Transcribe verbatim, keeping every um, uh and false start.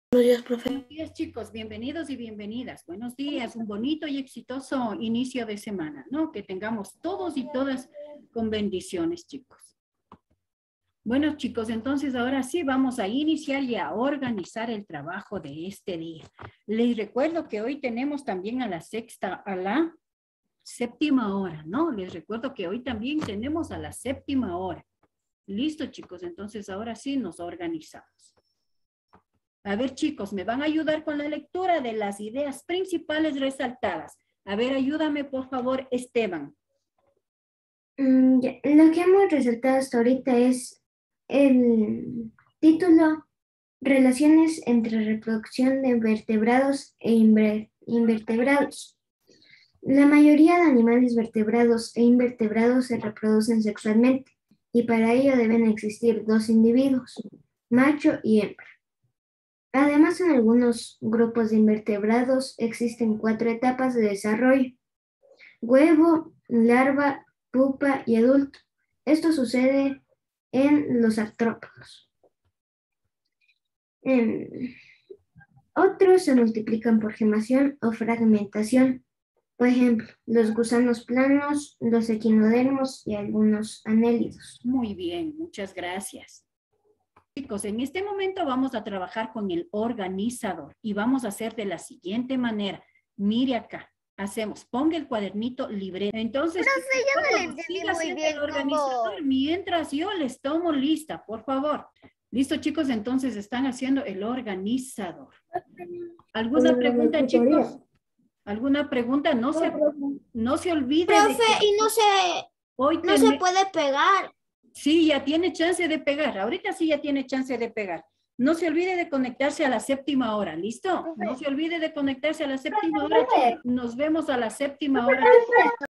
Buenos días, profe. Buenos días, chicos. Bienvenidos y bienvenidas. Buenos días. Un bonito y exitoso inicio de semana, ¿no? Que tengamos todos y todas con bendiciones, chicos. Bueno, chicos, entonces ahora sí vamos a iniciar y a organizar el trabajo de este día. Les recuerdo que hoy tenemos también a la sexta, a la séptima hora, ¿no? Les recuerdo que hoy también tenemos a la séptima hora. Listo, chicos. Entonces ahora sí nos organizamos. A ver, chicos, me van a ayudar con la lectura de las ideas principales resaltadas. A ver, ayúdame, por favor, Esteban. Mm, ya, Lo que hemos resaltado hasta ahorita es el título Relaciones entre reproducción de vertebrados e inver- invertebrados. La mayoría de animales vertebrados e invertebrados se reproducen sexualmente y para ello deben existir dos individuos, macho y hembra. Además, en algunos grupos de invertebrados existen cuatro etapas de desarrollo: huevo, larva, pupa y adulto. Esto sucede en los artrópodos. En otros se multiplican por gemación o fragmentación. Por ejemplo, los gusanos planos, los equinodermos y algunos anélidos. Muy bien, muchas gracias. Chicos, en este momento vamos a trabajar con el organizador y vamos a hacer de la siguiente manera. Mire acá, hacemos, ponga el cuadernito libre. Entonces, Profe, yo no le entendí siga muy siendo bien el organizador cómo... mientras yo les tomo lista, por favor. Listo, chicos, entonces están haciendo el organizador. ¿Alguna pregunta, chicos? ¿Alguna pregunta? No se, no se olvide. Profe, de que y no se, hoy no se tene- puede pegar. Sí, ya tiene chance de pegar. Ahorita sí ya tiene chance de pegar. No se olvide de conectarse a la séptima hora, ¿listo? No se olvide de conectarse a la séptima hora. Nos vemos a la séptima hora.